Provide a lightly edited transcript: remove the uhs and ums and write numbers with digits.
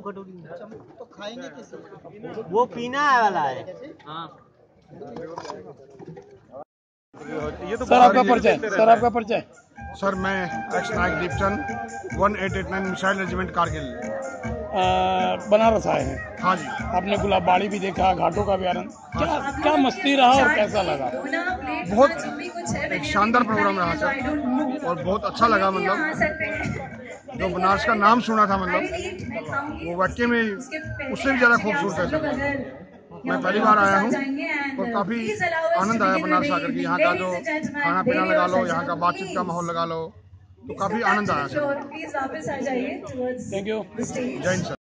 तो खाएंगे किसी? वो पीना है वाला है। हाँ सर आपका परिचय। सर मैं ex Naik Deepchand 1889 missile regiment Kargil Banaras आए हैं। हाँ जी। आपने गुलाबबाड़ी भी देखा, घाटों का भी आनंद, क्या मस्ती रहा और कैसा लगा? बहुत एक शानदार प्रोग्राम रहा सर, और बहुत अच्छा लगा। मतलब जो बनारस का नाम सुना था, मतलब वो वाकई में उससे भी ज़्यादा खूबसूरत है सर। मैं पहली बार आया हूँ और काफ़ी आनंद आया बनारस आकर के। यहाँ का जो खाना पीना लगा लो, यहाँ का बातचीत का माहौल लगा लो, तो काफ़ी आनंद आया सर। Thank you. जय हिंद सर।